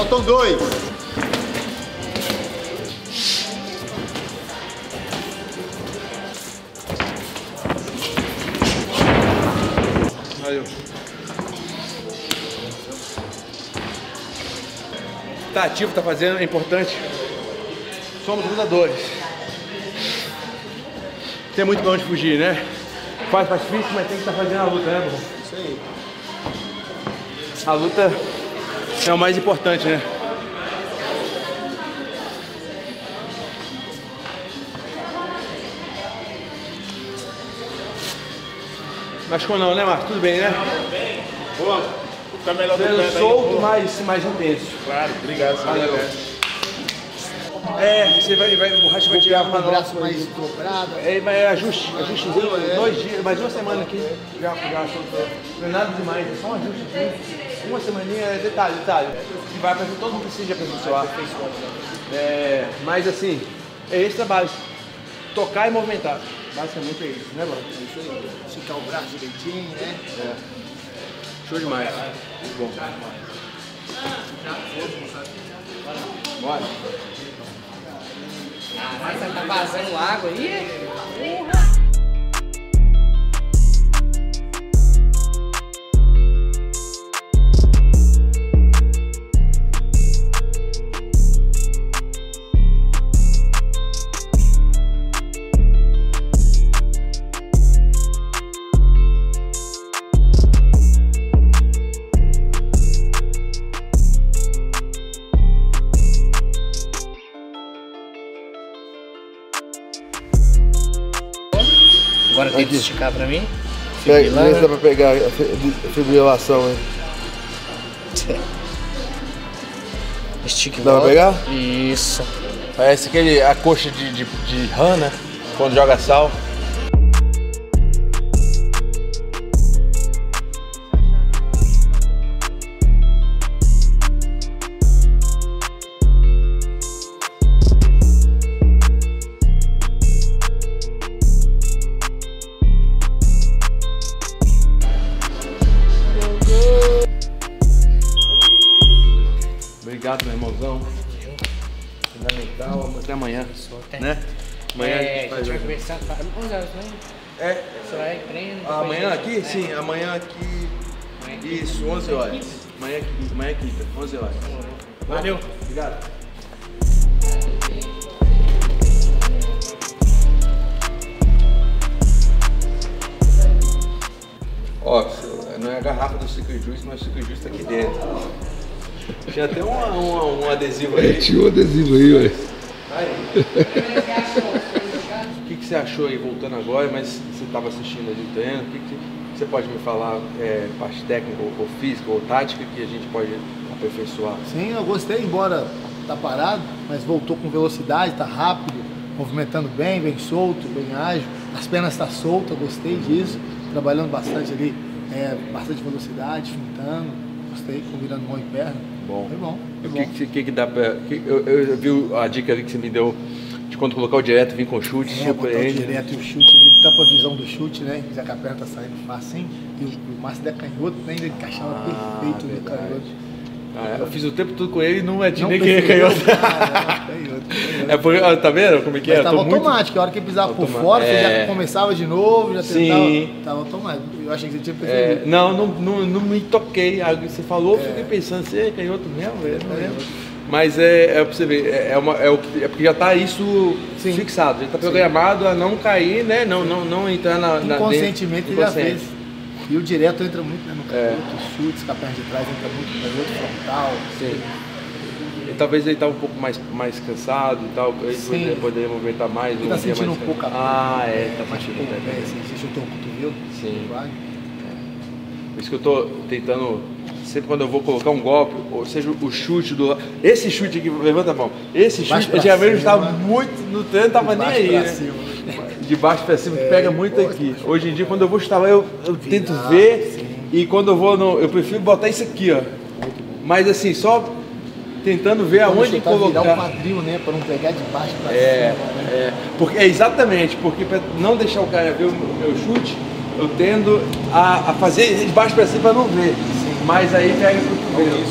Faltam 2. Valeu. Tá ativo, tá fazendo, é importante. Somos lutadores. Tem muito pra onde fugir, né? Faz difícil, mas tem que estar fazendo a luta, né, bro? Isso aí. A luta é o mais importante, né? Machucou não, né, Marcos? Tudo bem, né? Pô, tá melhor do que solto, mais intenso. Claro, obrigado. Valeu. É, você vai, o borracha vai tirar Com o braço mais dobrado. É, mas é ajustezinho, 2 dias, mais 1 semana aqui. Já soltou. Não é nada demais, é só um ajustezinho. 1 semaninha, detalhe. E vai fazer, todo mundo precisa de aperfeiçoar. É, mas assim, é esse trabalho. Tocar e movimentar. Basicamente é isso, né, mano? É isso aí. Esticar o braço direitinho, né? É. Show demais. Muito bom. Bora. Caralho, você tá vazando água aí? Agora tem que esticar pra mim. Vê se dá pra pegar a fibrilação aí. Estique Dá pra pegar? Isso. Parece a coxa de rã, né? Quando joga sal. Obrigado, meu irmãozão. Fundamental. Até amanhã. Né? Amanhã a gente vai conversar. 11 horas, né? É. Você vai treino. Amanhã aqui? Sim, amanhã aqui. Isso, 11 horas. Amanhã é quinta, 11 horas. Valeu. Obrigado. Ó, não é a garrafa do Secret Juice, mas o Secret Juice tá aqui dentro. Tinha até um adesivo aí. Tinha um adesivo aí, ué. O que você achou aí, voltando agora, mas você estava assistindo ali o treino, o que você pode me falar, parte técnica, ou física, ou tática, que a gente pode aperfeiçoar? Sim, eu gostei, embora tá parado, mas voltou com velocidade, tá rápido, movimentando bem solto, bem ágil, as pernas tá soltas, gostei disso, trabalhando bastante ali, bastante velocidade, juntando, gostei, combinando mão e perna. Bom. Foi bom. O que dá pra... Eu vi a dica ali que você me deu de quando colocar o direto, vir com chute, surpreende. Botar o direto e o chute, tampa a visão do chute, né? Já que a perna tá saindo fácil, e o Márcio é canhoto, né? Ele encaixava perfeito no canhoto. Eu fiz o tempo todo com ele e não atinei que ele é canhoto. Canhoto. Tá vendo como é que é? Mas tava automático, a hora que ele pisava por fora, você já começava de novo, já tentava. Tava automático. Eu achei que você tinha percebido. Não me toquei. Você falou, eu fiquei pensando, você é canhoto mesmo? Não lembro. Mas pra você ver, é porque já tá isso fixado, já tá programado a não cair, né? Não entrar na inconscientemente ele já fez. E o direto entra muito, né, no canhoto, os chutes com a perna de trás entra muito no canhoto frontal. Sim. E talvez ele tá um pouco mais cansado e tal, ele poderia movimentar mais. Ele tá sentindo um pouco a perna. Tá sentindo bem. Você chutou o cotovelo? Sim. Por isso que eu tô tentando, sempre quando eu vou colocar um golpe, ou seja, o chute do... Esse chute aqui, levanta a mão. Esse chute, eu já vejo que tava muito no treino, tava nem aí, né? De baixo pra cima, pega muito aqui. Hoje em dia, quando eu vou chutar lá, eu tento ver. E quando eu vou, eu prefiro botar isso aqui, ó. Mas assim, só tentando ver aonde colocar. Virar o quadril, né? Pra não pegar de baixo pra cima. Porque, exatamente, porque pra não deixar o cara ver o meu chute, eu tendo a fazer de baixo pra cima pra não ver. Mas aí pega o cotovelo.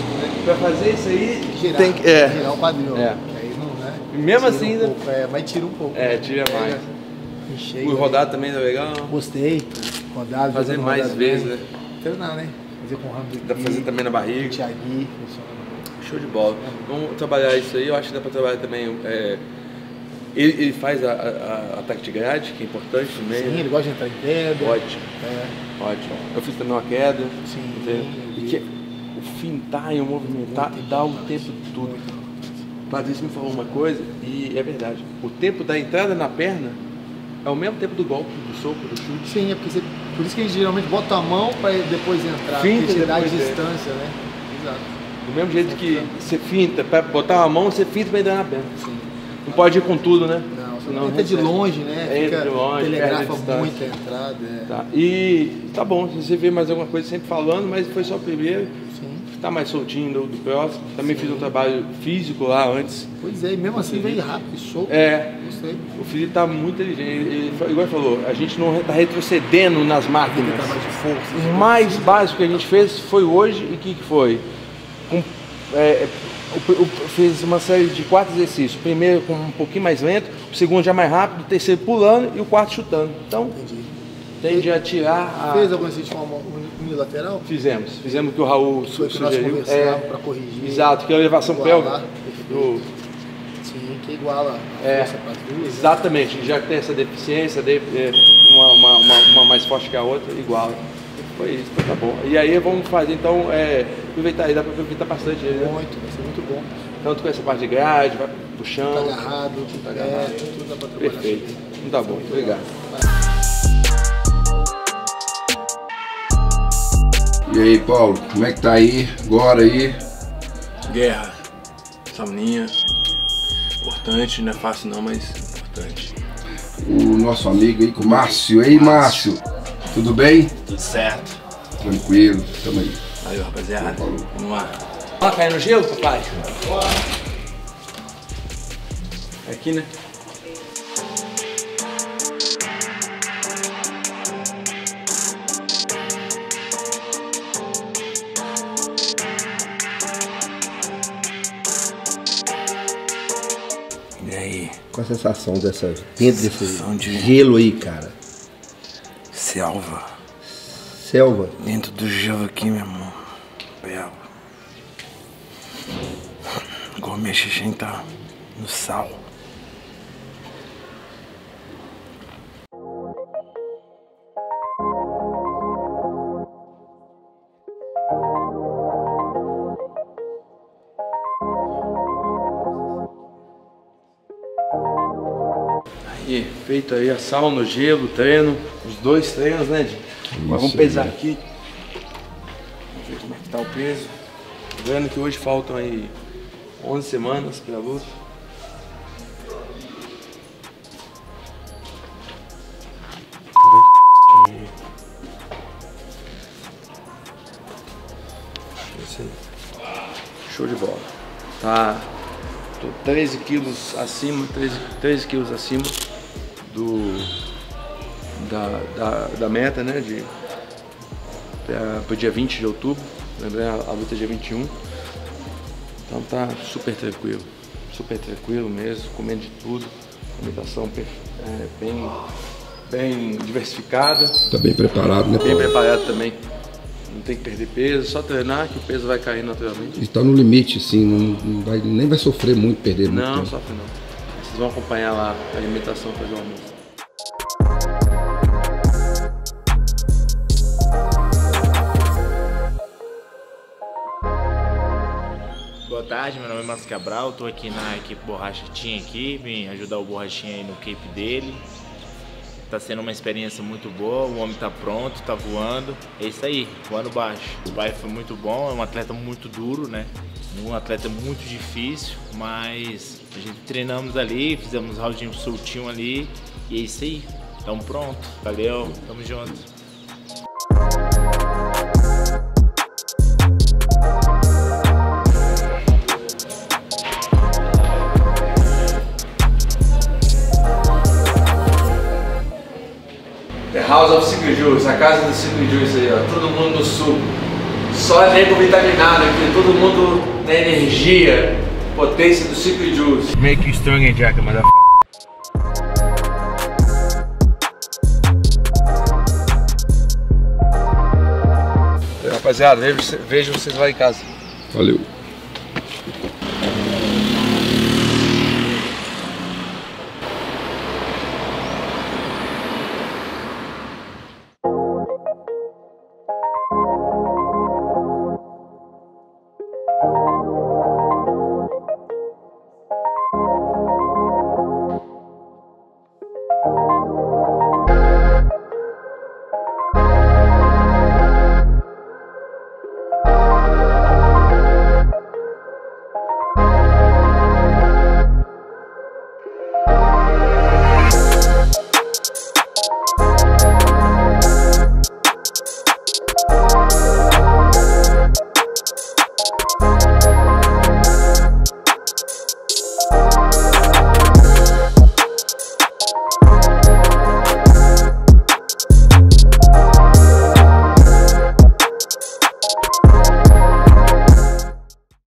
pra fazer isso aí, Girar, tem que... girar o quadril. É. Aí não, né? Mesmo Tira assim, um pouco, mas tira um pouco. tira mais. Enchei. O rodado também é legal. Gostei. Rodado. Fazer jogando mais rodado vezes, bem. né? Treinar, né? Fazer com o ramo de Dá pra fazer também na barriga. Thiagui, Show de bola. Vamos trabalhar isso aí. Eu acho que dá pra trabalhar também. Ele faz ataque de grade, que é importante também. Sim, né? ele gosta de entrar em queda. Ótimo. Ótimo. Eu fiz também uma queda. Sim. Entendeu? E que o fintar e o movimentar dá o tempo todo. O Patrício me falou uma coisa e é verdade. O tempo da entrada na perna é o mesmo tempo do golpe, do soco, do chute. Sim, é porque por isso que a gente geralmente bota a mão para depois entrar. Finta porque te dá a depois distância, né? Exato. Do mesmo jeito que você finta, para botar a mão, você finta para entrar na perna. Sim. Não pode ir com tudo, né? Não, você Senão entra de recebe. longe, né? Entra Fica, de longe, telegrafa perde a distância. muito a entrada. Tá. E tá bom, se você vê mais alguma coisa sempre falando, mas foi só o primeiro. Sim. Tá mais soltinho do próximo. Também fiz um trabalho físico lá antes. Pois é, e mesmo assim veio rápido e solto. Gostei. O Felipe tá muito inteligente. Igual ele falou, a gente não tá retrocedendo nas máquinas. Tem trabalho de força. O mais básico que a gente fez foi hoje e o que foi? Fez uma série de 4 exercícios. O primeiro com um pouquinho mais lento, o segundo já mais rápido, o terceiro pulando e o quarto chutando. Então, tende a tirar a... Fez algum exercício unilateral? Fizemos o que o Raul Foi que nós sugeriu. conversamos para corrigir. Exato, que é a elevação pélvica. Sim, que iguala a força para as duas. Exatamente, já que tem essa deficiência, uma mais forte que a outra, iguala. Foi isso, então tá bom. E aí vamos fazer então, aproveitar, aí dá para aproveitar bastante ele, né? Muito, vai ser muito bom. Tanto com essa parte de grade, vai pro chão. Tá agarrado, tudo dá para trabalhar. Perfeito. Então tá bom, obrigado. E aí, Paulo, como é que tá aí? Agora aí? Guerra, sauninha, importante, não é fácil não, mas importante. O nosso amigo aí, com o Márcio. Ei, Márcio, tudo bem? Tudo certo. Tranquilo, tamo aí. Valeu, rapaziada. Vamos lá. Vamos cair no gelo, papai? Aqui, né? E aí? Qual a sensação dessa dentro desse Sensação de- gelo aí, cara? Selva. Selva? Dentro do gelo aqui, meu irmão. Belo. Igual minha xixi tá no sal. Aí, feito aí a sauna, o gelo, o treino, os 2 treinos, né, Dinho? Mas vamos pesar aqui. Vamos ver como é que tá o peso. Vendo que hoje faltam aí 11 semanas pra luta. Show de bola. Tá. Tô 13 quilos acima, 13 quilos acima da meta, né? Pro dia 20 de outubro. Lembrando, a luta é dia 21. Então tá super tranquilo mesmo, comendo de tudo. Alimentação bem diversificada. Tá bem preparado, né, Bem Paulo? preparado também. Não tem que perder peso, só treinar que o peso vai cair naturalmente. E tá no limite, assim, nem vai sofrer muito, perder muito Não, tempo. sofre não. Vocês vão acompanhar lá a alimentação, fazer o almoço. Boa tarde, meu nome é Márcio Cabral, estou aqui na equipe Borracha Team aqui, vim ajudar o Borrachinha aí no cape dele. Tá sendo uma experiência muito boa, o homem tá pronto, tá voando, é isso aí, voando baixo. O pai foi muito bom, é um atleta muito duro, né? Um atleta muito difícil, mas a gente treinamos ali, fizemos um roundinho soltinho ali e é isso aí, tamo pronto, valeu, tamo junto. The House of Secret Juice, a casa do Secret Juice aí, ó. Todo mundo no sul. Só nego vitaminado aqui, todo mundo na energia, potência do Secret Juice. Make you strong and jack, motherfucker. Rapaziada, vejo vocês lá em casa. Valeu.